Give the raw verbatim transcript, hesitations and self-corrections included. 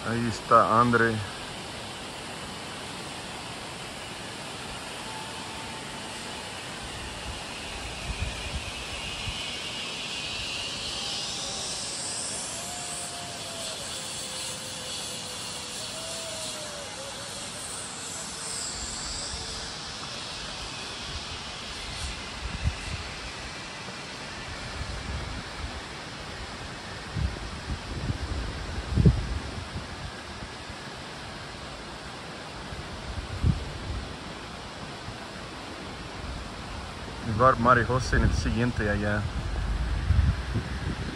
Ahí está Andre. Y va María José en el siguiente allá.